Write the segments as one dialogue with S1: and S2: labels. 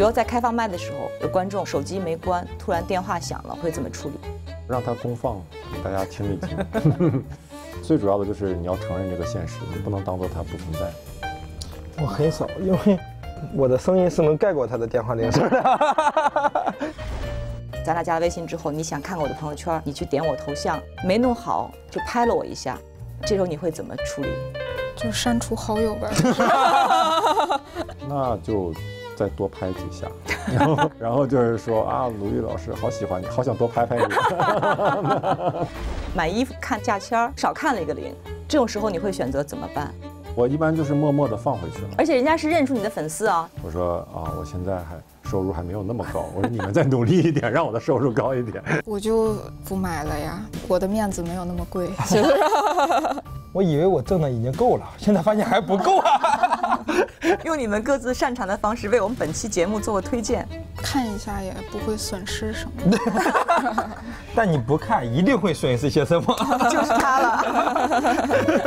S1: 比如在开放麦的时候，有观众手机没关，突然电话响了，会怎么处理？
S2: 让它公放给大家听一听。最主要的就是你要承认这个现实，你不能当做它不存在。
S3: 我很少，因为我的声音是能盖过他的电话铃声的。
S1: 咱俩加了微信之后，你想看看我的朋友圈，你去点我头像，没弄好就拍了我一下，这时候你会怎么处理？
S4: 就删除好友呗。
S2: 那就再多拍几下，然后就是说啊，鲁豫老师好喜欢你，好想多拍拍你。
S1: 买衣服看价签少看了一个零，这种时候你会选择怎么办？
S2: 我一般就是默默地放回去了。
S1: 而且人家是认出你的粉丝啊。
S2: 我说啊，我现在收入还没有那么高，我说你们再努力一点，让我的收入高一点。
S4: 我就不买了呀，我的面子没有那么贵。
S3: 我以为我挣的已经够了，现在发现还不够啊！
S1: 用你们各自擅长的方式为我们本期节目做个推荐，
S4: 看一下也不会损失什么。
S3: 但你不看，一定会损失些什么。
S1: 就是他了。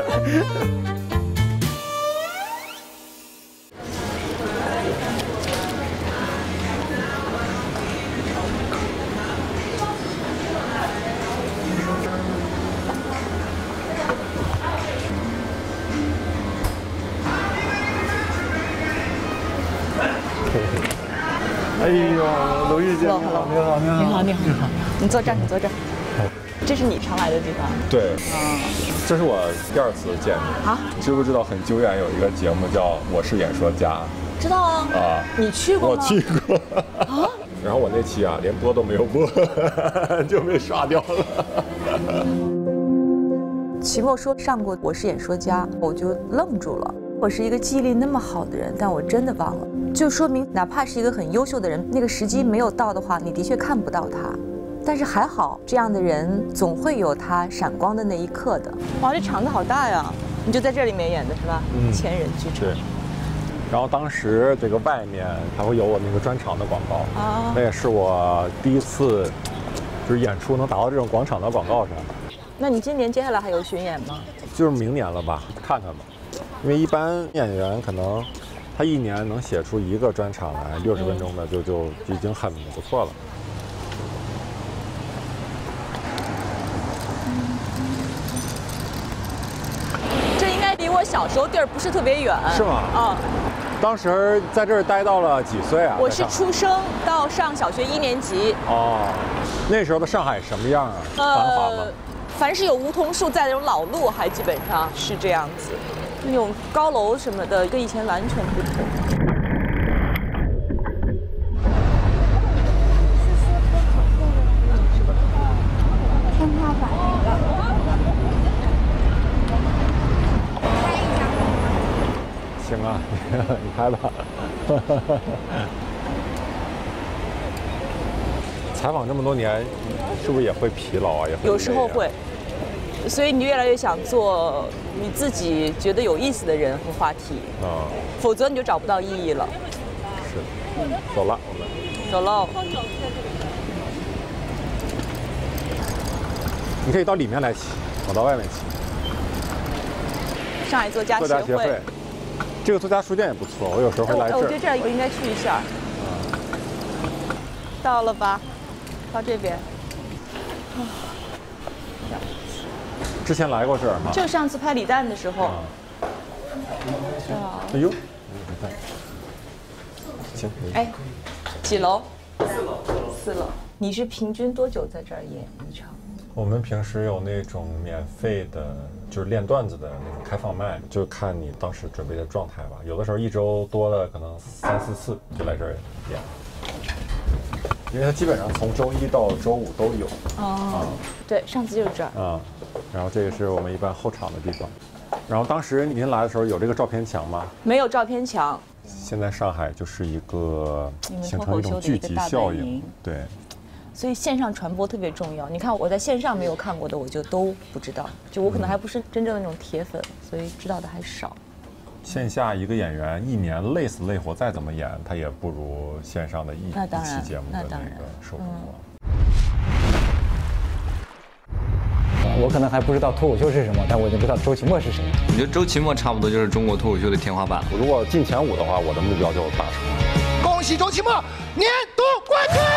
S2: 哎呦，鲁豫姐，你好，你好，你好，
S1: 你好，你好，你好，你坐这儿，你坐这儿。这是你常来的地方。
S2: 对，这是我第2次见你
S1: 啊。
S2: 知不知道很久远有一个节目叫《我是演说家》？
S1: 知道啊。啊，你去过吗？
S2: 我去过。啊。然后我那期啊，连播都没有播，就被刷掉了。
S1: 齐墨说上过《我是演说家》，我就愣住了。我是一个记忆力那么好的人，但我真的忘了，就说明哪怕是一个很优秀的人，那个时机没有到的话，你的确看不到他。但是还好，这样的人总会有他闪光的那一刻的。哇，这场子好大呀！你就在这里面演的是吧？千人剧场。
S2: 对。然后当时这个外面还会有我那个专场的广告啊，那也是我第一次就是演出能达到这种广场的广告上。
S1: 那你今年接下来还有巡演吗？
S2: 就是明年了吧，看看吧。因为一般演员可能他1年能写出1个专场来，60分钟的就已经很不错了。
S1: 这应该离我小时候地儿不是特别远，
S2: 是吗？啊，当时在这儿待到了几岁啊？
S1: 我是出生到上小学1年级。
S2: 哦，那时候的上海什么样啊？繁华吗？
S1: 凡是有梧桐树在那种老路，还基本上是这样子。那种高楼什么的，跟以前完全不同。
S5: 天花板那个。
S2: 行啊，你拍吧。采访这么多年，是不是也会疲劳啊？也会。
S1: 有时候会。所以你越来越想做你自己觉得有意思的人和话题啊，否则你就找不到意义了。
S2: 是，走了，我们
S1: 走喽。
S2: 你可以到里面来骑，我到外面骑。
S1: 上海作家协会，
S2: 这个作家书店也不错，我有时候会来这儿。
S1: 我觉得这儿我应该去一下。到了吧？到这边。
S2: 之前来过这儿吗？
S1: 就上次拍李诞的时候。
S2: 哎呦，行。
S1: 哎，几楼？4楼。你是平均多久在这儿演一场？
S2: 我们平时有那种免费的，就是练段子的那种开放麦，就看你当时准备的状态吧。有的时候1周多了，可能3、4次就来这儿演。因为它基本上从周1到周5都有。
S1: 哦。对，上次就是这儿。
S2: 啊。然后这个是我们一般候场的地方。然后当时您来的时候有这个照片墙吗？
S1: 没有照片墙。
S2: 现在上海就是一个形成一种聚集效应，对。
S1: 所以线上传播特别重要。你看我在线上没有看过的，我就都不知道。就我可能还不是真正的那种铁粉，所以知道的还少。
S2: 线下一个演员1年累死累活再怎么演，他也不如线上的一期节目的那个受众多。
S6: 我可能还不知道脱口秀是什么，但我已经知道周奇墨是谁。
S7: 我觉得周奇墨差不多就是中国脱口秀的天花板。
S2: 如果进前5的话，我的目标就达成了。
S7: 恭喜周奇墨年度冠军！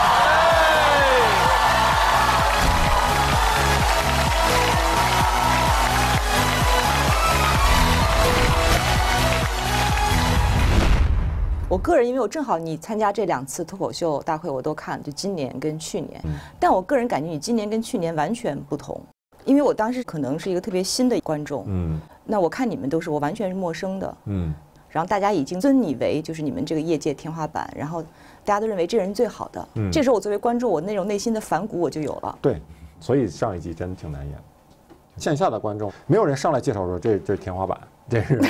S1: 我个人因为我正好你参加这2次脱口秀大会我都看，就今年跟去年，但我个人感觉你今年跟去年完全不同，因为我当时可能是一个特别新的观众，那我看你们都是我完全是陌生的，然后大家已经尊你为就是你们这个业界天花板，然后大家都认为这人最好的，这时候我作为观众，我那种内心的反骨我就有了。
S2: 对，所以上一季真的挺难演。线下的观众没有人上来介绍说这是天花板，这是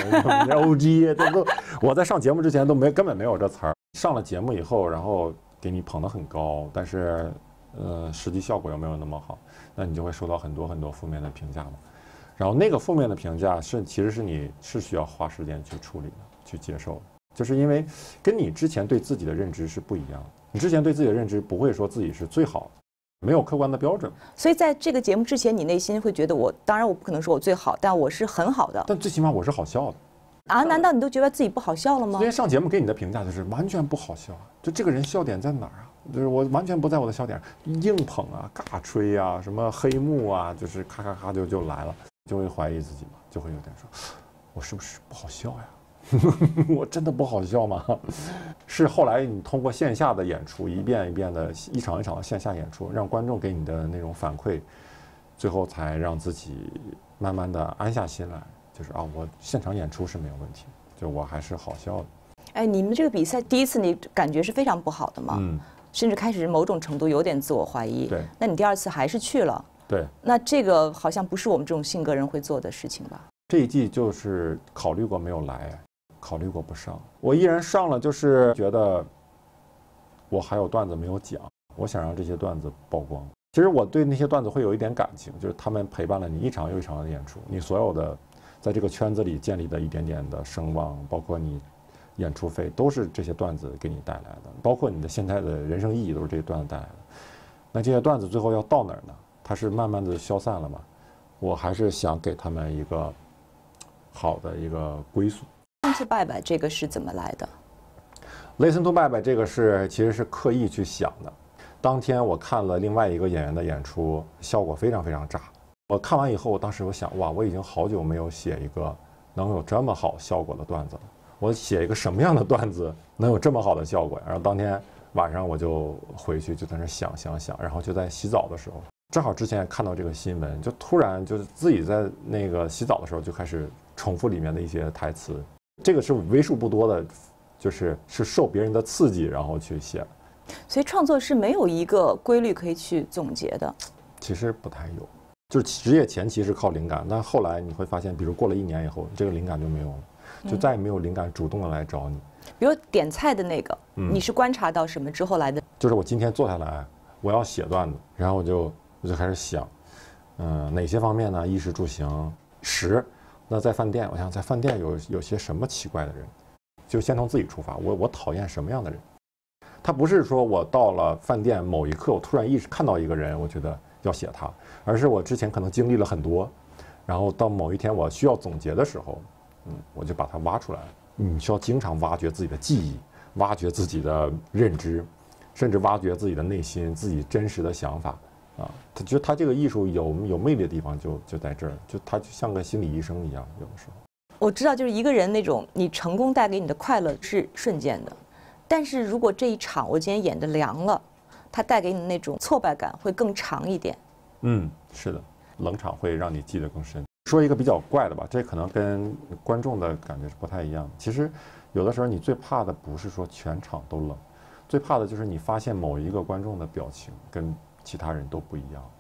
S2: OG， 都我在上节目之前根本没有这词儿。上了节目以后，然后给你捧得很高，但是实际效果又没有那么好，那你就会收到很多很多负面的评价嘛。然后那个负面的评价其实是你是需要花时间去处理的，去接受，就是因为跟你之前对自己的认知是不一样的。你之前对自己的认知不会说自己是最好的。没有客观的标准，
S1: 所以在这个节目之前，你内心会觉得当然我不可能说我最好，但我是很好的。
S2: 但最起码我是好笑的
S1: 啊？难道你都觉得自己不好笑了吗？
S2: 今天上节目给你的评价就是完全不好笑，就这个人笑点在哪儿啊？就是我完全不在我的笑点，硬捧啊、尬吹啊、什么黑幕啊，就是咔咔咔就来了，就会怀疑自己嘛，就会有点说，我是不是不好笑呀？我真的不好笑吗？是后来你通过线下的演出，一遍一遍的、一场一场的线下演出，让观众给你的那种反馈，最后才让自己慢慢的安下心来，就是啊，我现场演出是没有问题，就我还是好笑的。
S1: 哎，你们这个比赛第一次你感觉是非常不好的吗？甚至开始某种程度有点自我怀疑。
S2: 对。
S1: 那你第2次还是去了。
S2: 对。
S1: 那这个好像不是我们这种性格人会做的事情吧？
S2: 这一季就是考虑过没有来。考虑过不上，我依然上了，就是觉得我还有段子没有讲，我想让这些段子曝光。其实我对那些段子会有一点感情，就是他们陪伴了你一场又一场的演出，你所有的在这个圈子里建立的一点点的声望，包括你演出费，都是这些段子给你带来的，包括你的现在的人生意义都是这些段子带来的。那这些段子最后要到哪儿呢？它是慢慢的消散了嘛？我还是想给他们一个好的一个归宿。
S1: Listen to 拜拜这个是怎么来的
S2: ？Listen to 拜拜这个其实是刻意去想的。当天我看了另外一个演员的演出，效果非常非常炸。我看完以后，当时我想，哇，我已经好久没有写一个能有这么好效果的段子了。我写一个什么样的段子能有这么好的效果呀？然后当天晚上我就回去就在那想，然后就在洗澡的时候，正好之前也看到这个新闻，就突然就是自己在那个洗澡的时候就开始重复里面的一些台词。这个是为数不多的，是受别人的刺激然后去写的。
S1: 所以创作是没有一个规律可以去总结的。
S2: 其实不太有，就是职业前期是靠灵感，但后来你会发现，比如过了1年以后，这个灵感就没有了，就再也没有灵感主动的来找你。
S1: 比如点菜的那个，你是观察到什么之后来的？
S2: 就是我今天坐下来，我要写段子，然后我就开始想，哪些方面呢？衣食住行，食。那在饭店，我想在饭店有些什么奇怪的人，就先从自己出发。我讨厌什么样的人？他不是说我到了饭店某一刻，我突然看到一个人，我觉得要写他，而是我之前可能经历了很多，然后到某一天我需要总结的时候，我就把它挖出来。你需要经常挖掘自己的记忆，挖掘自己的认知，甚至挖掘自己的内心，自己真实的想法。他这个艺术有魅力的地方就在这儿，他就像个心理医生一样，有的时候。
S1: 我知道，就是一个人那种你成功带给你的快乐是瞬间的，但是如果这一场我今天演的凉了，它带给你那种挫败感会更长一点。
S2: 是的，冷场会让你记得更深。说一个比较怪的吧，这可能跟观众的感觉是不太一样。其实有的时候你最怕的不是说全场都冷，最怕的就是你发现某一个观众的表情跟其他人都不一样，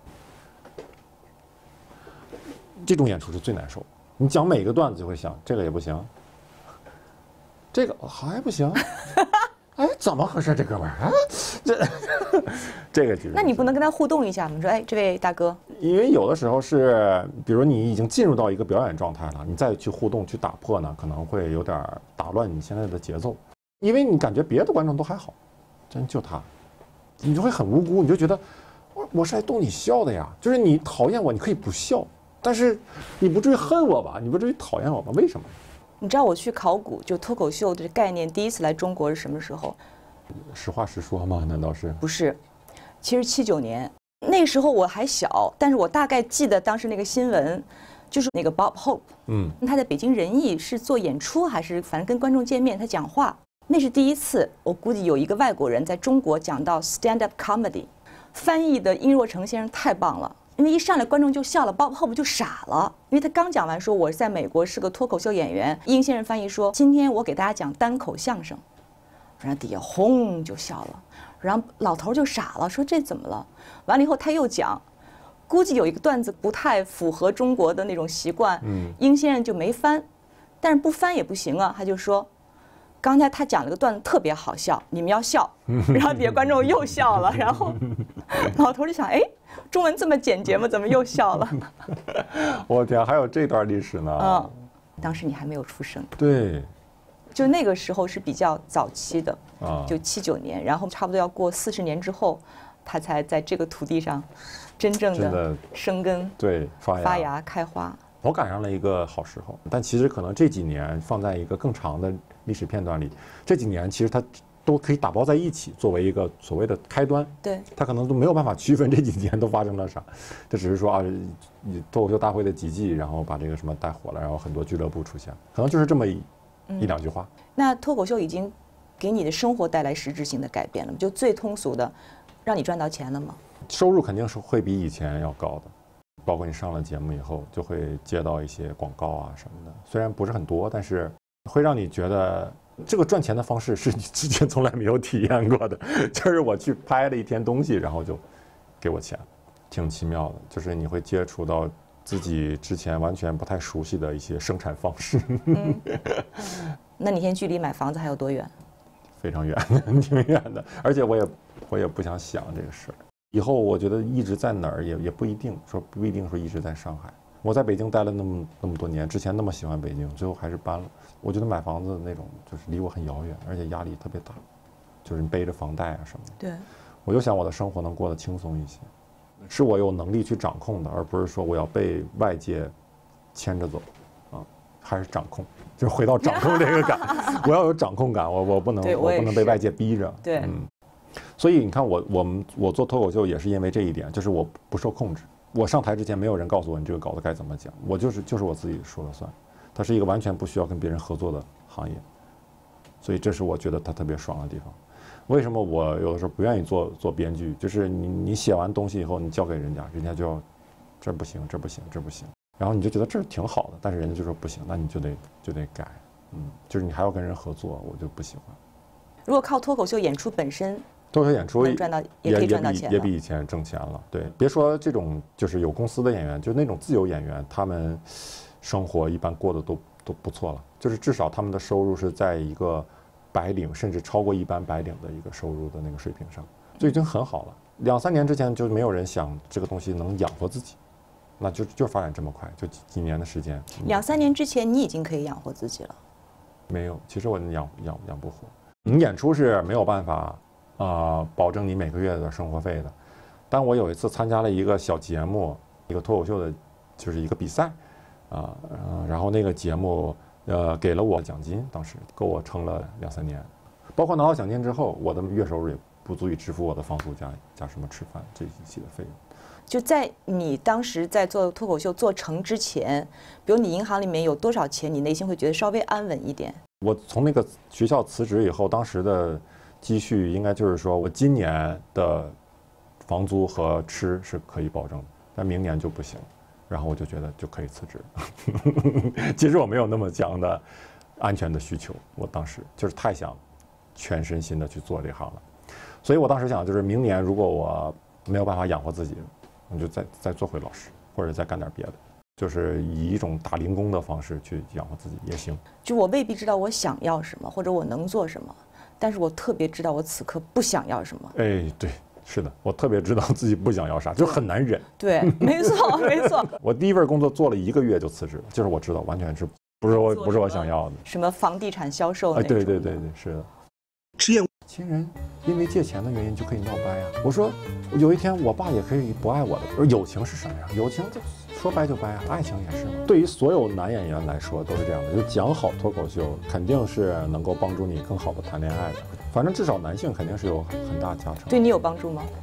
S2: 这种演出是最难受。你讲每个段子就会想，这个也不行，这个还不行，哎，怎么回事这哥们儿啊？这个其实，
S1: 那你不能跟他互动一下吗？说，哎，这位大哥，
S2: 因为有的时候是，比如你已经进入到一个表演状态了，你再去互动去打破呢，可能会有点打乱你现在的节奏，因为你感觉别的观众都还好，真就他，你就会很无辜，你就觉得。我是来逗你笑的呀，就是你讨厌我，你可以不笑，但是你不至于恨我吧？你不至于讨厌我吧？为什么？
S1: 你知道我去考古，就脱口秀的概念第一次来中国是什么时候？
S2: 实话实说吗？难道是？
S1: 不是，其实79年，那时候我还小，但是我大概记得当时那个新闻，就是那个 Bob Hope，他在北京人艺是做演出还是反正跟观众见面，他讲话，那是第一次，我估计有一个外国人在中国讲到 stand up comedy， 翻译的殷若成先生太棒了。因为一上来观众就笑了，Bob Hope就傻了，因为他刚讲完说我在美国是个脱口秀演员，殷先生翻译说今天我给大家讲单口相声，然后底下轰就笑了，然后老头就傻了，说这怎么了？完了以后他又讲，估计有一个段子不太符合中国的那种习惯，殷先生就没翻，但是不翻也不行啊，他就说。刚才他讲了个段子特别好笑，你们要笑，然后底下观众又笑了，然后老头就想，哎，中文这么简洁吗？怎么又笑了？
S2: 我天，还有这段历史呢！
S1: 当时你还没有出生。
S2: 对，
S1: 就那个时候是比较早期的，就79年，然后差不多要过40年之后，他才在这个土地上真正的生根，
S2: 对，
S1: 发芽开花。
S2: 我赶上了一个好时候，但其实可能这几年放在一个更长的历史片段里，这几年其实它都可以打包在一起，作为一个所谓的开端。
S1: 对，
S2: 它可能都没有办法区分这几年都发生了啥，这只是说啊，脱口秀大会的几季，然后把这个什么带火了，然后很多俱乐部出现，可能就是这么一两句话。
S1: 那脱口秀已经给你的生活带来实质性的改变了吗？就最通俗的，让你赚到钱了吗？
S2: 收入肯定是会比以前要高的。包括你上了节目以后，就会接到一些广告啊什么的，虽然不是很多，但是会让你觉得这个赚钱的方式是你之前从来没有体验过的。就是我去拍了一天东西，然后就给我钱，挺奇妙的。就是你会接触到自己之前完全不太熟悉的一些生产方式。
S1: 那你现在距离买房子还有多远？
S2: 非常远，挺远的，而且我也不想想这个事儿。以后我觉得一直在哪儿也不一定说一直在上海。我在北京待了那么多年，之前那么喜欢北京，最后还是搬了。我觉得买房子那种就是离我很遥远，而且压力特别大，就是你背着房贷啊什么的。
S1: 对，
S2: 我就想我的生活能过得轻松一些，是我有能力去掌控的，而不是说我要被外界牵着走啊，还是掌控，就是回到掌控这个感，我要有掌控感，我不能被外界逼着。
S1: 对，
S2: 所以你看我做脱口秀也是因为这一点，就是我不受控制。我上台之前没有人告诉我你这个稿子该怎么讲，我就是我自己说了算。它是一个完全不需要跟别人合作的行业，所以这是我觉得它特别爽的地方。为什么我有的时候不愿意做编剧？就是你写完东西以后，你交给人家，人家就要这不行，这不行，这不行，然后你就觉得这挺好的，但是人家就说不行，那你就得改。就是你还要跟人合作，我就不喜欢。
S1: 如果靠脱口秀演出本身，
S2: 脱口秀演出
S1: 也可以赚到钱，
S2: 也比以前挣钱了。对，别说这种就是有公司的演员，就那种自由演员，他们生活一般过得都不错了，就是至少他们的收入是在一个白领甚至超过一般白领的一个收入的那个水平上，就已经很好了。2-3年之前就没有人想这个东西能养活自己，那就发展这么快，就几年的时间。
S1: 2-3年之前你已经可以养活自己了？
S2: 没有，其实我养不活。你演出是没有办法保证你每个月的生活费的。但我有一次参加了一个小节目，一个脱口秀的，就是一个比赛，然后那个节目给了我奖金，当时够我撑了2-3年。包括拿到奖金之后，我的月收入也不足以支付我的房租加什么吃饭这一系的费用。
S1: 就在你当时在做脱口秀做成之前，比如你银行里面有多少钱，你内心会觉得稍微安稳一点？
S2: 我从那个学校辞职以后，当时的积蓄应该就是说我今年的房租和吃是可以保证的，但明年就不行，然后我就觉得就可以辞职。其实我没有那么强的安全的需求，我当时就是太想全身心的去做这行了，所以我当时想就是明年如果我没有办法养活自己，我就再做回老师，或者再干点别的，就是以一种打零工的方式去养活自己也行。
S1: 就我未必知道我想要什么，或者我能做什么，但是我特别知道我此刻不想要什么。
S2: 哎，对，是的，我特别知道自己不想要啥，就很难忍。
S1: 对，没错，没错。
S2: 我第一份工作做了1个月就辞职了，就是我知道完全是不是我想要的。
S1: 什么房地产销售那种。
S2: 对，是的。亲人因为借钱的原因就可以闹掰呀。我说有一天我爸也可以不爱我的。我说友情是什么呀？友情就说掰就掰啊，爱情也是嘛。对于所有男演员来说都是这样的，就讲好脱口秀肯定是能够帮助你更好的谈恋爱的。反正至少男性肯定是有很大加成。
S1: 对你有帮助吗？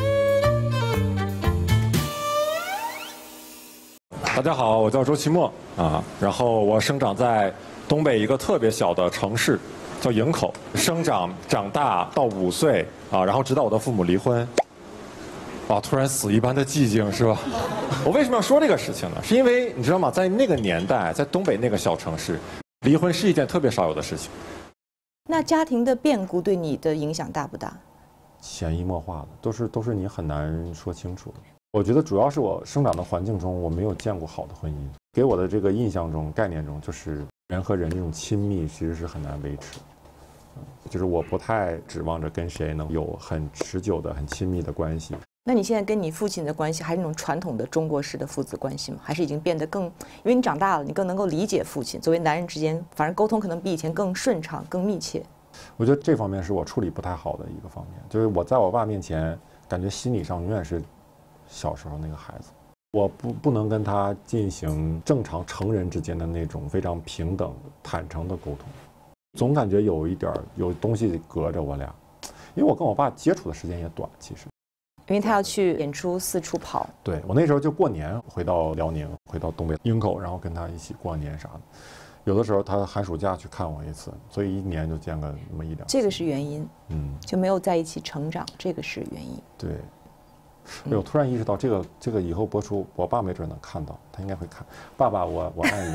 S2: 大家好，我叫周奇墨啊，然后我生长在东北一个特别小的城市，叫营口。长大到5岁啊，然后直到我的父母离婚。啊，突然死一般的寂静是吧？我为什么要说这个事情呢？是因为你知道吗？在那个年代，在东北那个小城市，离婚是一件特别少有的事情。
S1: 那家庭的变故对你的影响大不大？
S2: 潜移默化的，都是你很难说清楚的。我觉得主要是我生长的环境中，我没有见过好的婚姻，给我的这个印象中、概念中，就是人和人这种亲密其实是很难维持。就是我不太指望着跟谁能有很持久的、很亲密的关系。
S1: 那你现在跟你父亲的关系还是那种传统的中国式的父子关系吗？还是已经变得更，因为你长大了，你更能够理解父亲。作为男人之间，反正沟通可能比以前更顺畅、更密切。
S2: 我觉得这方面是我处理不太好的一个方面，就是我在我爸面前，感觉心理上永远是小时候那个孩子，我不能跟他进行正常成人之间的那种非常平等、坦诚的沟通，总感觉有东西隔着我俩，因为我跟我爸接触的时间也短，其实。
S1: 因为他要去演出四处跑。
S2: 对，我那时候就过年回到辽宁，回到东北营口，然后跟他一起过年啥的。有的时候他寒暑假去看我一次，所以1年就见个那么1-2次。
S1: 这个是原因，就没有在一起成长，这个是原因。
S2: 对，我突然意识到这个以后播出，我爸没准能看到，他应该会看。爸爸，我爱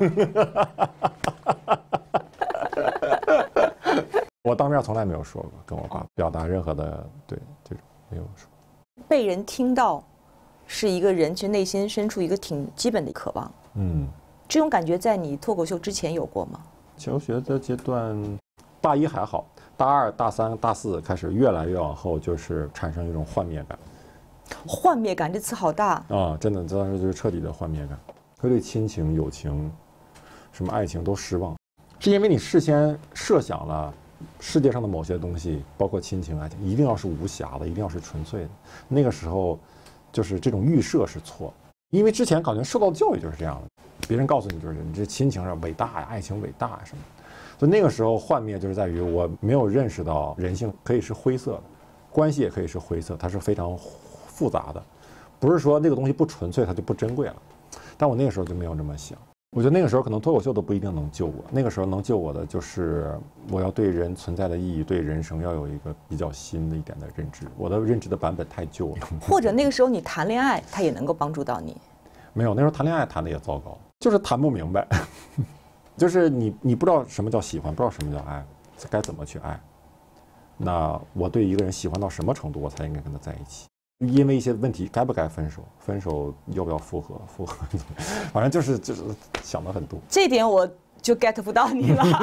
S2: 你。我当面从来没有说过，跟我爸表达任何的对这种没有说。
S1: 被人听到，是一个人其实内心深处一个挺基本的渴望。这种感觉在你脱口秀之前有过吗？
S2: 求学的阶段，大1还好，大2、大3、大4开始越来越往后，就是产生一种幻灭感。
S1: 幻灭感这词好大
S2: 啊！真的，当时就是彻底的幻灭感，会对亲情、友情、什么爱情都失望，是因为你事先设想了世界上的某些东西，包括亲情、爱情，一定要是无瑕的，一定要是纯粹的。那个时候，就是这种预设是错，因为之前感觉受到的教育就是这样的。别人告诉你就是你这亲情是伟大呀，爱情伟大呀什么，所以那个时候幻灭就是在于我没有认识到人性可以是灰色的，关系也可以是灰色，它是非常复杂的，不是说那个东西不纯粹它就不珍贵了。但我那个时候就没有这么想，我觉得那个时候可能脱口秀都不一定能救我，那个时候能救我的就是我要对人存在的意义、对人生要有一个比较新的一点的认知，我的认知的版本太旧了。
S1: 或者那个时候你谈恋爱，它也能够帮助到你。
S2: 没有，那时候谈恋爱谈的也糟糕，就是谈不明白，就是你不知道什么叫喜欢，不知道什么叫爱，该怎么去爱。那我对一个人喜欢到什么程度，我才应该跟他在一起？因为一些问题，该不该分手？分手要不要复合？复合，反正就是想的很多。
S1: 这点我就 get 不到你了。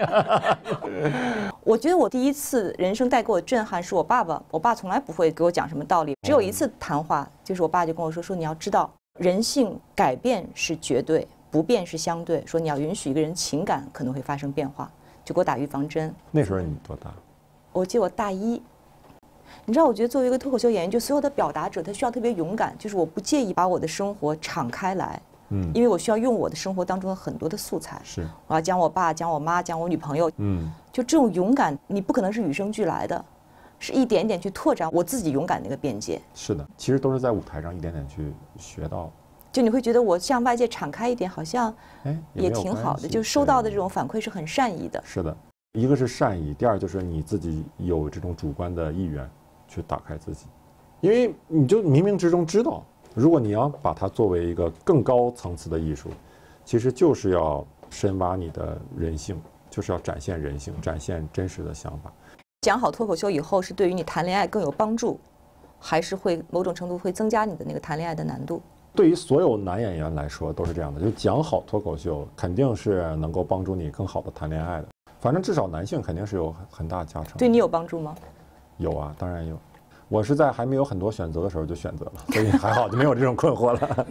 S1: 我觉得我第一次人生带给我震撼是我爸爸，我爸从来不会给我讲什么道理，只有一次谈话，就是我爸就跟我说你要知道。人性改变是绝对，不变是相对。说你要允许一个人情感可能会发生变化，就给我打预防针。
S2: 那时候你多大？
S1: 我记得我大1。你知道，我觉得作为一个脱口秀演员，就所有的表达者，他需要特别勇敢，就是我不介意把我的生活敞开来，因为我需要用我的生活当中的很多的素材。
S2: 是，
S1: 我要讲我爸，讲我妈，讲我女朋友。就这种勇敢，你不可能是与生俱来的。是一点点去拓展我自己勇敢的一个边界。
S2: 是的，其实都是在舞台上一点点去学到。
S1: 就你会觉得我向外界敞开一点，好像也挺好的，就收到的这种反馈是很善意的。
S2: 是的，一个是善意，第二就是你自己有这种主观的意愿去打开自己，因为你就冥冥之中知道，如果你要把它作为一个更高层次的艺术，其实就是要深挖你的人性，就是要展现人性，展现真实的想法。
S1: 讲好脱口秀以后，是对于你谈恋爱更有帮助，还是会某种程度会增加你的那个谈恋爱的难度？
S2: 对于所有男演员来说都是这样的，就讲好脱口秀肯定是能够帮助你更好的谈恋爱的。反正至少男性肯定是有很大加成。
S1: 对你有帮助吗？
S2: 有啊，当然有。我是在还没有很多选择的时候就选择了，所以还好就没有这种困惑了。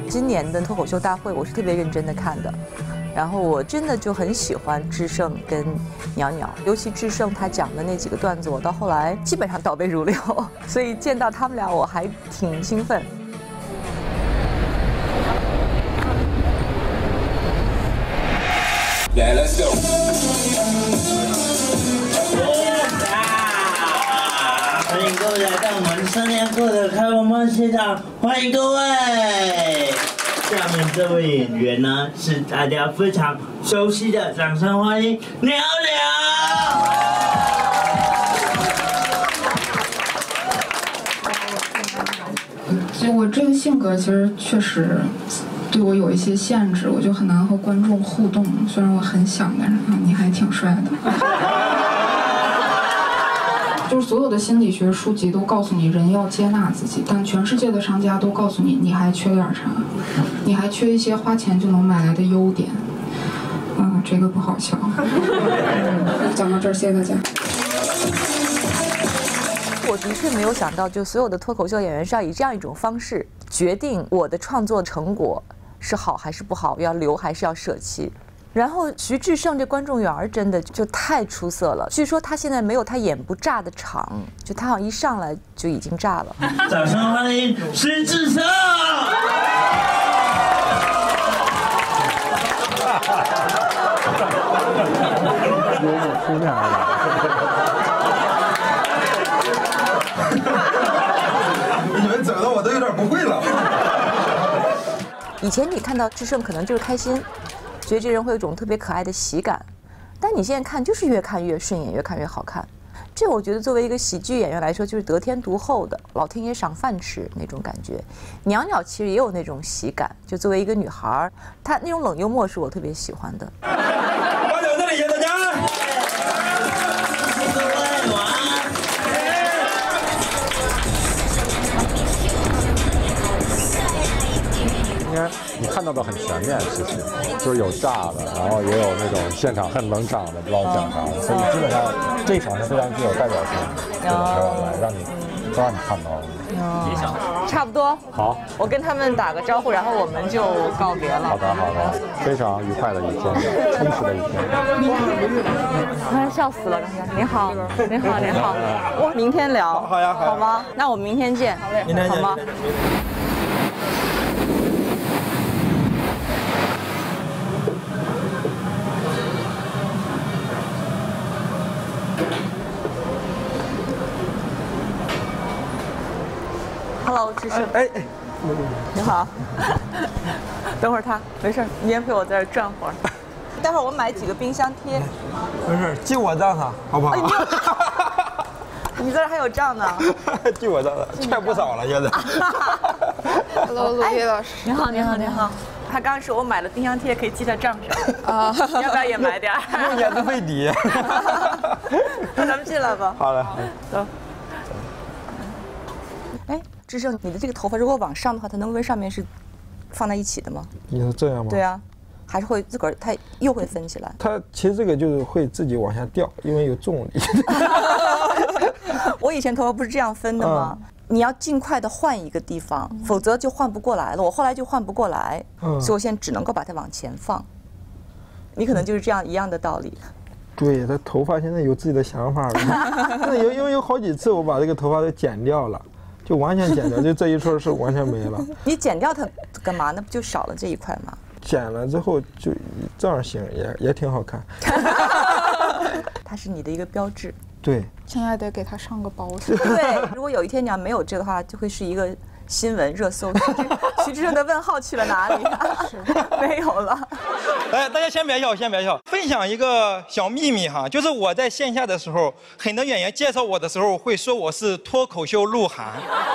S1: 今年的脱口秀大会，我是特别认真的看的。然后我真的就很喜欢智胜跟袅袅，尤其智胜他讲的那几个段子，我到后来基本上倒背如流，所以见到他们俩我还挺兴奋。
S8: 来 ，Let's go！
S9: 欢迎各位来到我们3年后的开放麦现场，欢迎各位。下面这位演员呢，是大家非常熟悉的，掌声欢迎袅袅。
S4: 所以我这个性格其实确实对我有一些限制，我就很难和观众互动。虽然我很想，但是你还挺帅的。就是所有的心理学书籍都告诉你人要接纳自己，但全世界的商家都告诉你你还缺点啥，你还缺一些花钱就能买来的优点。这个不好笑。讲到这儿，谢谢大家。
S1: 我的确没有想到，就所有的脱口秀演员是要以这样一种方式决定我的创作成果是好还是不好，要留还是要舍弃。然后徐志胜这观众缘真的就太出色了，据说他现在没有他演不炸的场，就他好像一上来就已经炸了。
S9: 掌声欢迎徐志胜！
S3: 幽默出面了。
S7: 你们整的我都有点不会了。
S1: 以前你看到志胜可能就是开心，觉得这人会有一种特别可爱的喜感，但你现在看就是越看越顺眼，越看越好看。这我觉得作为一个喜剧演员来说，就是得天独厚的，老天爷赏饭吃那种感觉。袅袅其实也有那种喜感，就作为一个女孩，她那种冷幽默是我特别喜欢的。
S7: 欢迎这里谢大家。
S2: 你看到的很全面，其实就是有炸的，然后也有那种现场很冷场的，不知道讲啥的，所以基本上这一场是非常具有代表性的这种开放麦，都让你看到了。
S1: 差不多。
S2: 好，
S1: 我跟他们打个招呼，然后我们就告别了。
S2: 好的，好的，非常愉快的一天，充实的一天。
S1: 哎，笑死了，刚才。您好，您好，您好。我明天聊。
S3: 好呀，
S1: 好吗？那我们明天见。好嘞，
S3: 明天见，
S1: 好吗？Hello， 志胜。
S3: 哎，
S1: 你好。等会儿他没事，你先陪我在这转会儿。待会儿我买几个冰箱贴。
S3: 没事，记我账上，好不好？
S1: 你这儿还有账呢？
S3: 记我账上，欠不少了，现在。
S4: Hello， 陆毅老师。
S1: 你好，你好，你好。他刚刚说我买了冰箱贴，可以记在账上。啊，要不要也买点儿？
S3: 用眼子费底。
S1: 那咱们进来吧。
S3: 好嘞，
S1: 走。哎，志胜，你的这个头发如果往上的话，它能跟上面是放在一起的吗？
S3: 你是这样吗？
S1: 对啊，还是会自个儿，它又会分起来。
S3: 它其实这个就是会自己往下掉，因为有重力。
S1: 我以前头发不是这样分的吗？你要尽快的换一个地方，否则就换不过来了。我后来就换不过来，所以我现在只能够把它往前放。你可能就是这样一样的道理。
S3: 对，他头发现在有自己的想法了。因为有好几次我把这个头发都剪掉了。就完全剪掉，就这一撮是完全没了。
S1: 你剪掉它干嘛？那不就少了这一块吗？
S3: 剪了之后就这样行，也挺好看。
S1: 它是你的一个标志。
S3: 对。
S4: 现在得给他上个包。
S1: 对，如果有一天你要没有这个的话，就会是一个新闻热搜。徐志胜的问号去了哪里？没有了。
S10: 来，大家先别笑，先别笑。分享一个小秘密哈，就是我在线下的时候，很多演员介绍我的时候会说我是脱口秀鹿晗。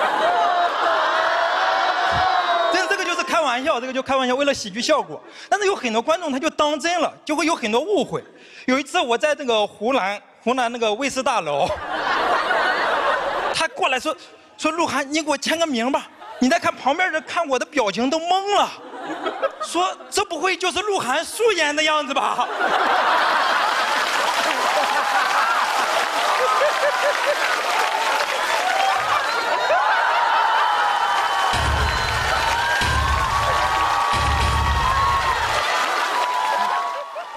S10: 这个就是开玩笑，这个就开玩笑，为了喜剧效果。但是有很多观众他就当真了，就会有很多误会。有一次我在那个湖南那个卫视大楼，他过来说鹿晗，你给我签个名吧。你再看旁边人看我的表情都懵了。说这不会就是鹿晗素颜的样子吧？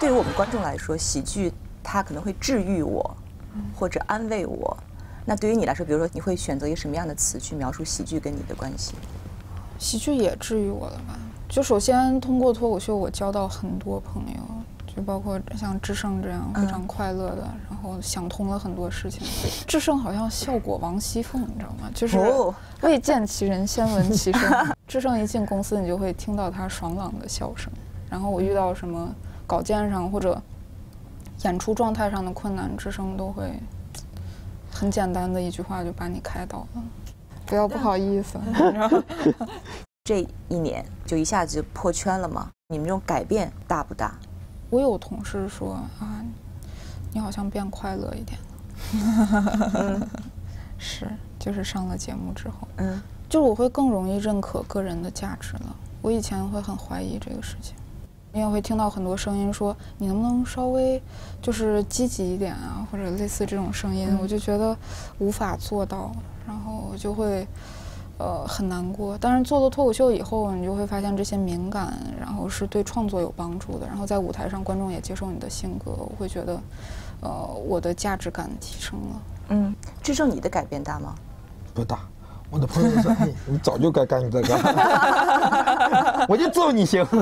S1: 对于我们观众来说，喜剧它可能会治愈我，或者安慰我。那对于你来说，比如说你会选择一个什么样的词去描述喜剧跟你的关系？
S4: 喜剧也治愈我了吧？就首先通过脱口秀，我交到很多朋友，就包括像智胜这样非常快乐的，然后想通了很多事情。智胜好像效果王熙凤，你知道吗？就是未见其人，先闻其声。智胜一进公司，你就会听到他爽朗的笑声。然后我遇到什么稿件上或者演出状态上的困难，智胜都会很简单的一句话就把你开导了。不要不好意思。
S1: 这一年就一下子就破圈了吗？你们这种改变大不大？
S4: 我有同事说啊，你好像变快乐一点了。是，就是上了节目之后，就是我会更容易认可个人的价值了。我以前会很怀疑这个事情，你也会听到很多声音说你能不能稍微就是积极一点啊，或者类似这种声音，我就觉得无法做到，然后我就会很难过。但是做了脱口秀以后，你就会发现这些敏感，然后是对创作有帮助的。然后在舞台上，观众也接受你的性格，我会觉得，我的价值感提升了。
S1: 智胜，你的改变大吗？
S3: 不大。我的朋友说：“哎，你早就该干这个，我就揍你行。”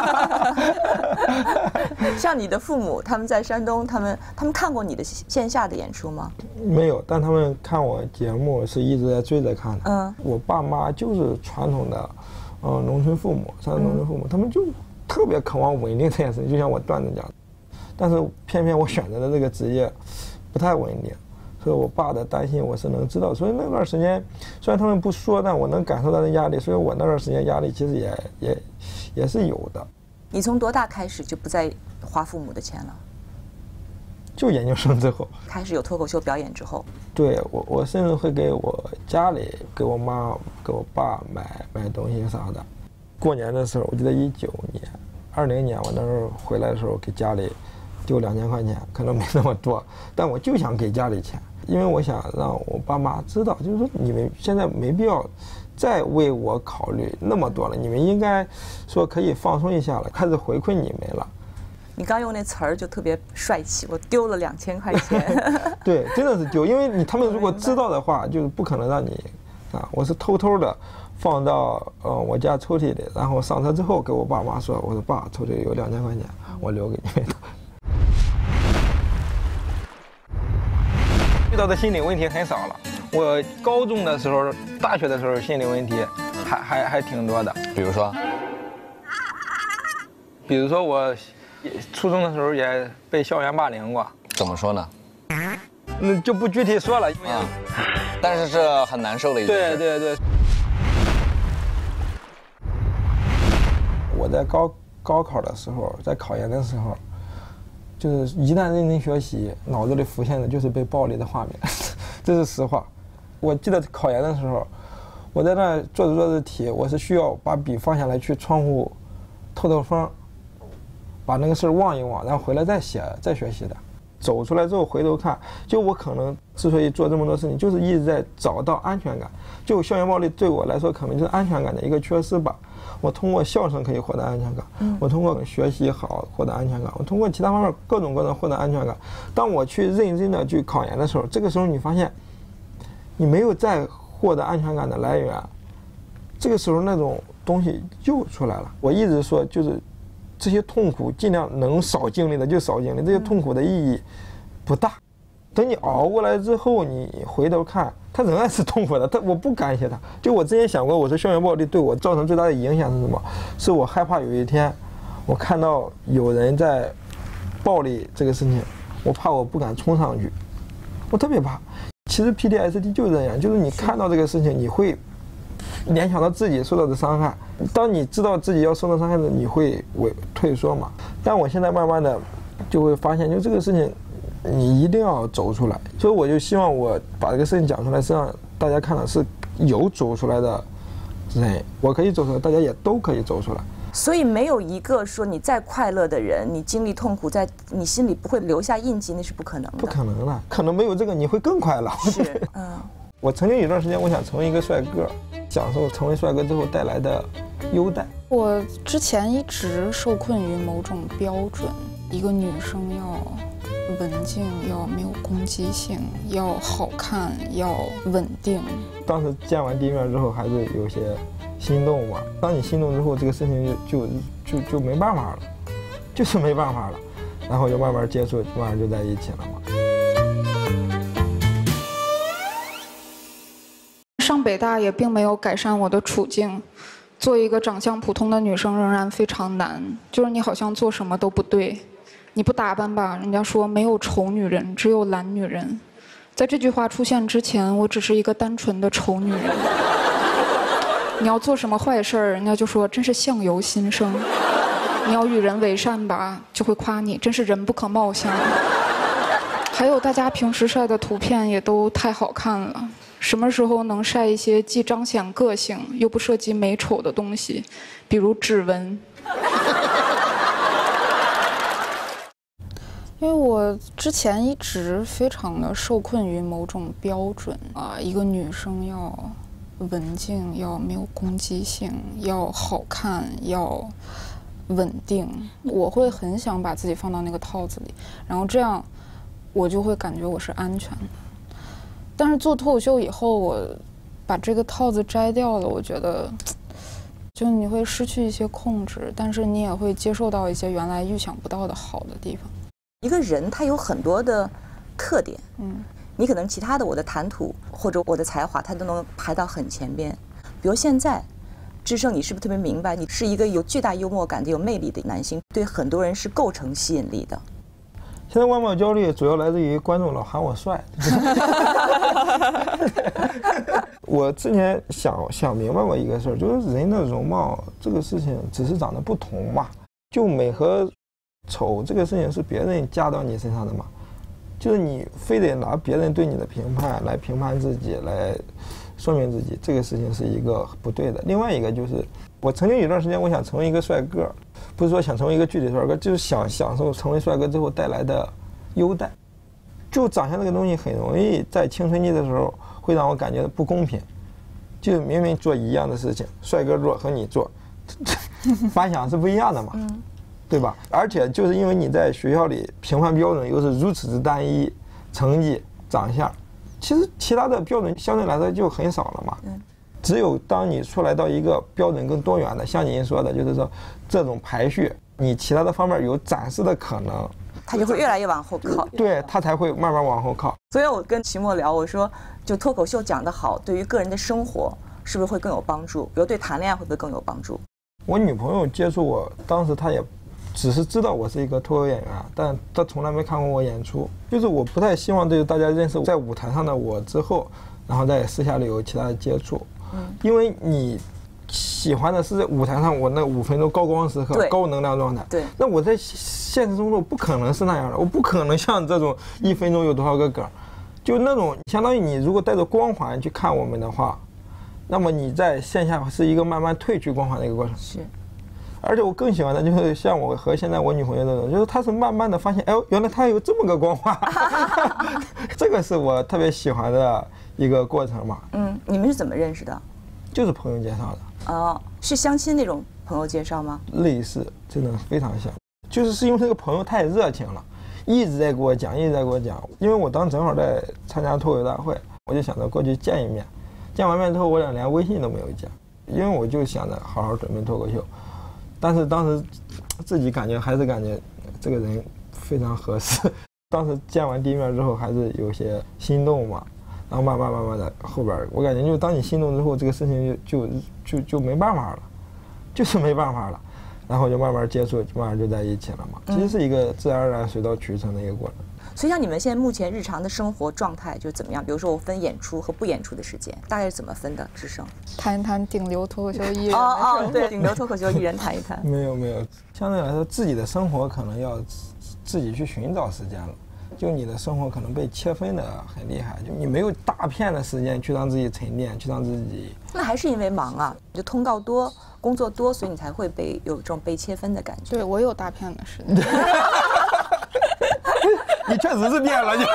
S1: 像你的父母，他们在山东，他们看过你的线下的演出吗？
S3: 没有，但他们看我节目是一直在追着看的。我爸妈就是传统的，农村父母，山东农村父母，他们就特别渴望稳定这件事情，就像我段子讲，但是偏偏我选择的这个职业不太稳定。所以我爸的担心我是能知道，所以那段时间虽然他们不说，但我能感受到的压力，所以我那段时间压力其实也是有的。
S1: 你从多大开始就不再花父母的钱了？
S3: 就研究生之后，
S1: 开始有脱口秀表演之后。对，
S3: 我甚至会给我家里、给我妈、给我爸买东西啥的。过年的时候，我记得19年、20年，我那时候回来的时候给家里丢2000块钱，可能没那么多，但我就想给家里钱。因为我想让我爸妈知道，就是说你们现在没必要再为我考虑那么多了，你们应该说可以放松一下了，开始回馈你们了。
S1: 你刚用那词儿就特别帅气，我丢了2000块钱。
S3: 对，真的是丢，因为他们如果知道的话，就是不可能让你啊，我是偷偷的放到我家抽屉里，然后上车之后给我爸妈说，我说爸，抽屉里有2000块钱，我留给你们。遇到的心理问题很少了。我高中的时候、大学的时候，心理问题还挺多的。
S8: 比如说我初中的时候也被校园霸凌过。
S6: 怎么说呢？
S3: 就不具体说了。
S6: 但是是很难受的一件事。
S3: 对。我在高考的时候，在考研的时候。就是一旦认真学习，脑子里浮现的就是被暴力的画面，这是实话。我记得考研的时候，我在那做着题，我是需要把笔放下来去窗户透风，把那个事儿忘一忘，然后回来再学习的。走出来之后回头看，就我可能之所以做这么多事情，就是一直在找到安全感。就校园暴力对我来说，可能就是安全感的一个缺失吧。我通过笑声可以获得安全感，我通过学习好获得安全感，我通过其他方面各种获得安全感。当我去认真的去考研的时候，这个时候你发现，你没有再获得安全感的来源，这个时候那种东西就出来了。我一直说，就是这些痛苦尽量能少经历的就少经历，这些痛苦的意义不大。等你熬过来之后，你回头看，它仍然是痛苦的。我不感谢它。就我之前想过，我说校园暴力对我造成最大的影响是什么？是我害怕有一天，我看到有人在暴力这个事情，我怕我不敢冲上去，我特别怕。其实 PTSD 就是这样，就是你看到这个事情，你会联想到自己受到的伤害。当你知道自己要受到伤害的，你会退缩嘛。但我现在慢慢的就会发现，就这个事情。你一定要走出来，所以我就希望我把这个事情讲出来，是让大家看到是有走出来的人，我可以走出来，大家也都可以走出来。
S1: 所以没有一个说你再快乐的人，你经历痛苦，在你心里不会留下印记，那是不可能的。
S3: 不可能的，可能没有这个你会更快乐。
S1: 是，
S3: 我曾经有段时间，我想成为一个帅哥，享受成为帅哥之后带来的优待。
S4: 我之前一直受困于某种标准。 一个女生要文静，要没有攻击性，要好看，要稳定。
S3: 当时见完第一面之后，还是有些心动嘛。当你心动之后，这个事情就没办法了，就是没办法了，然后就慢慢接触，慢慢就在一起了嘛。
S4: 上北大也并没有改善我的处境，做一个长相普通的女生仍然非常难，就是你好像做什么都不对，你不打扮吧，人家说没有丑女人，只有懒女人。在这句话出现之前，我只是一个单纯的丑女人。你要做什么坏事儿，人家就说真是相由心生。你要与人为善吧，就会夸你真是人不可貌相。还有大家平时晒的图片也都太好看了。什么时候能晒一些既彰显个性又不涉及美丑的东西，比如指纹？因为我之前一直非常的受困于某种标准啊，一个女生要文静，要没有攻击性，要好看，要稳定。我会很想把自己放到那个套子里，然后这样我就会感觉我是安全的。但是做脱口秀以后，我把这个套子摘掉了，我觉得就你会失去一些控制，但是你也会接受到一些原来预想不到的好的地方。
S1: 一个人他有很多的特点，你可能其他的我的谈吐或者我的才华，他都能排到很前边。比如现在，智胜，你是不是特别明白，你是一个有巨大幽默感的、有魅力的男性，对很多人是构成吸引力的。
S3: 现在外貌焦虑主要来自于观众老喊我帅。我之前想明白过一个事儿，就是人的容貌这个事情只是长得不同嘛，就美和丑这个事情是别人加到你身上的嘛，就是你非得拿别人对你的评判来评判自己，来说明自己，这个事情是一个不对的。另外一个就是，我曾经有段时间我想成为一个帅哥，不是说想成为一个具体帅哥，就是想享受成为帅哥之后带来的优待。就长相这个东西很容易在青春期的时候会让我感觉不公平，就明明做一样的事情，帅哥做和你做，反响是不一样的嘛，对吧？而且就是因为你在学校里评判标准又是如此之单一，成绩、长相，其实其他的标准相对来说就很少了嘛。只有当你出来到一个标准更多元的，像您说的，就是说这种排序，你其他的方面有展示的可能，
S1: 他就会越来越往后靠，
S3: 对他才会慢慢往后靠。
S1: 所以我跟齐墨聊，我说就脱口秀讲得好，对于个人的生活是不是会更有帮助？比如对谈恋爱会不会更有帮助？
S3: 我女朋友接触我，当时她也只是知道我是一个脱口演员，但她从来没看过我演出。就是我不太希望就是大家认识在舞台上的我之后，然后在私下里有其他的接触。因为你喜欢的是在舞台上我那5分钟高光时刻、高能量状态。对。那我在现实中我不可能是那样的，我不可能像这种1分钟有多少个梗，就那种相当于你如果带着光环去看我们的话，那么你在线下是一个慢慢褪去光环的一个过程。是。而且我更喜欢的就是像我和现在我女朋友这种，就是她是慢慢的发现，哎呦，原来她有这么个光环，这个是我特别喜欢的一个过程嘛。
S1: 你们是怎么认识的？
S3: 就是朋友介绍的。
S1: 哦，是相亲那种朋友介绍吗？
S3: 类似，真的非常像。就是因为这个朋友太热情了，一直在给我讲，一直在给我讲。因为我当时正好在参加脱口大会，我就想着过去见一面。见完面之后，我俩连微信都没有加，因为我就想着好好准备脱口秀。但是当时自己还是感觉这个人非常合适。当时见完第一面之后，还是有些心动嘛。然后慢慢的后边，我感觉就是当你心动之后，这个事情就没办法了，就是没办法了。然后就慢慢接触，慢慢就在一起了嘛。其实是一个自然而然、水到渠成的一个过程。
S1: 所以像你们现在目前日常的生活状态就是怎么样？比如说我分演出和不演出的时间，大概是怎么分的？智胜
S4: 谈一谈顶流脱口秀艺人。
S1: 对，顶流脱口秀艺人谈一谈。
S3: 没有，相对来说自己的生活可能要自己去寻找时间了。就你的生活可能被切分的很厉害，就你没有大片的时间去让自己沉淀，去让自己。
S1: 那还是因为忙啊，就通告多，工作多，所以你才会有这种被切分的感觉。
S4: 对，我有大片的时间。
S3: 你确实是变了，你。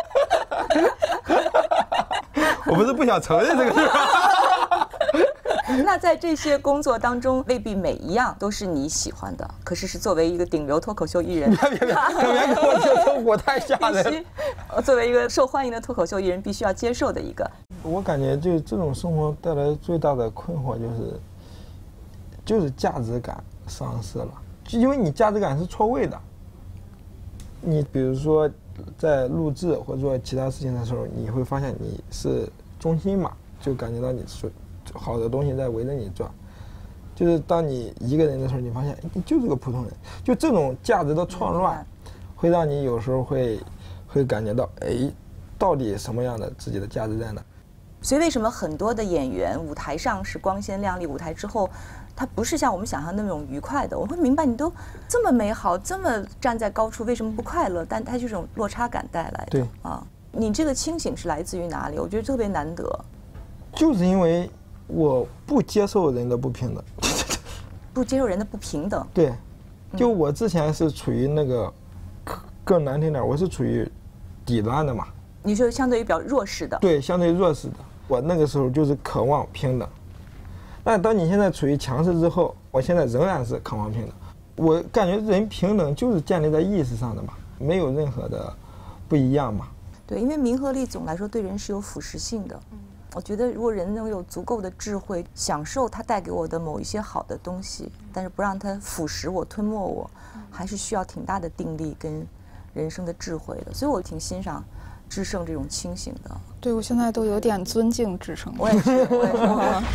S3: 我不是不想承认这个事。
S1: 那在这些工作当中，未必每一样都是你喜欢的，可是作为一个顶流脱口秀艺人，
S3: 别给我接受，我太吓人。
S1: 作为一个受欢迎的脱口秀艺人，必须要接受的一个。
S3: 我感觉就这种生活带来最大的困惑就是价值感丧失了，因为你价值感是错位的。你比如说在录制或者做其他事情的时候，你会发现你是中心嘛，就感觉到你是好的东西在围着你转。就是当你一个人的时候，你发现你就是个普通人，就这种价值的错乱，会让你有时候会感觉到，到底什么样的自己的价值在哪？
S1: 所以为什么很多的演员舞台上是光鲜亮丽，舞台之后他不是像我们想象的那种愉快的？我会明白你都这么美好，这么站在高处，为什么不快乐？但它就是这种落差感带来的。
S3: 对
S1: 啊，你这个清醒是来自于哪里？我觉得特别难得。
S3: 就是因为我不接受人的不平等，
S1: 不接受人的不平等。
S3: 对，就我之前是处于那个更难听点，我是处于底端的嘛。
S1: 你说相对于比较弱势的。
S3: 对，相对弱势的。我那个时候就是渴望平等，但当你现在处于强势之后，我现在仍然是渴望平等。我感觉人平等就是建立在意识上的嘛，没有任何的不一样嘛。
S1: 对，因为名和利总来说对人是有腐蚀性的。我觉得如果人能有足够的智慧，享受它带给我的某一些好的东西，但是不让它腐蚀我、吞没我，还是需要挺大的定力跟人生的智慧的。所以我挺欣赏智胜这种清醒的。
S4: 对，我现在都有点尊敬智胜。
S1: 我也是，我也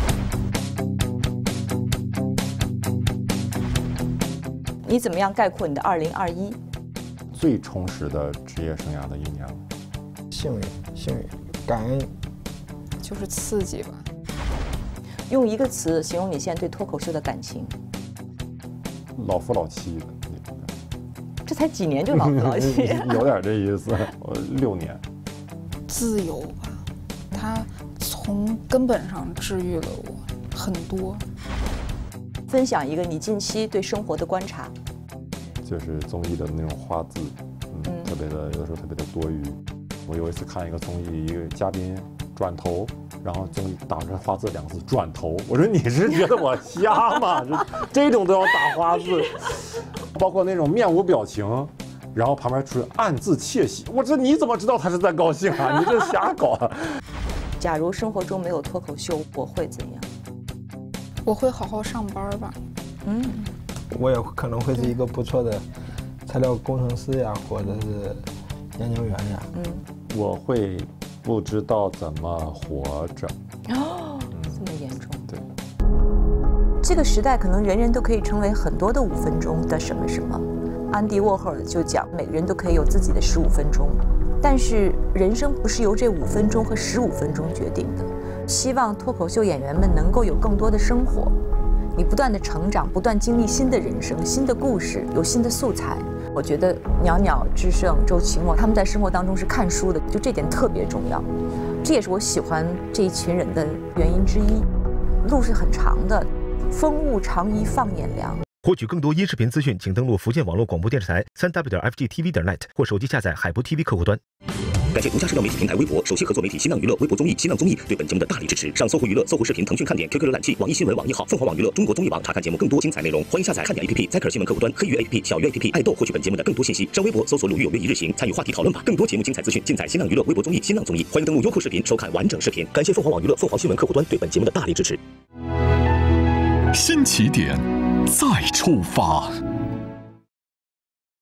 S1: 是。你怎么样概括你的2021？
S2: 最充实的职业生涯的一年了。
S3: 幸运，感恩。
S4: 就是刺激吧。
S1: 用一个词形容你现在对脱口秀的感情。
S2: 老夫老妻的。
S1: 这才几年就老夫老妻？
S2: 有点这意思。我6年。
S4: 自由吧，它从根本上治愈了我很多。
S1: 分享一个你近期对生活的观察。
S2: 就是综艺的那种花字，特别的，有的时候特别的多余。我有一次看一个综艺，一个嘉宾转头，然后综艺打出来花字2个字转头，我说你是觉得我瞎吗？这种都要打花字，包括那种面无表情，然后旁边出暗自窃喜，我这你怎么知道他是在高兴啊？你这瞎搞啊！
S1: 假如生活中没有脱口秀，我会怎样？
S4: 我会好好上班吧。
S3: 我也可能会是一个不错的材料工程师呀，或者是研究员呀。
S2: 我会不知道怎么活着。
S1: 这么严重？
S2: 对。
S1: 这个时代可能人人都可以成为很多的5分钟的什么什么。安迪沃霍尔就讲，每个人都可以有自己的15分钟，但是人生不是由这5分钟和15分钟决定的。希望脱口秀演员们能够有更多的生活，你不断的成长，不断经历新的人生、新的故事，有新的素材。我觉得袅袅、智胜、周奇墨他们在生活当中是看书的，就这点特别重要。这也是我喜欢这一群人的原因之一。路是很长的，风物长宜放眼量。
S11: 获取更多音视频资讯，请登录福建网络广播电视台3w.fgtv.net 或手机下载海博 TV 客户端。感谢独家社交媒体平台微博首席合作媒体新浪娱乐、微博综艺新浪综艺对本节目的大力支持。上搜狐娱乐、搜狐视频、腾讯看点、QQ 浏览器、网易新闻、网易号、凤凰网娱乐、中国综艺网查看节目更多精彩内容。欢迎下载看点 APP、Zaker 新闻客户端、黑鱼 APP、小鱼 APP、爱豆获取本节目的更多信息。上微博搜索“鲁豫有约一日行”，参与话题讨论吧。更多节目精彩资讯尽在新浪娱乐、微博综艺、新浪综艺。欢迎登录优酷视频收看完整视频。感谢凤凰网娱乐、凤凰新闻客户端对本节目的大力支持。
S12: 新起点，再出发。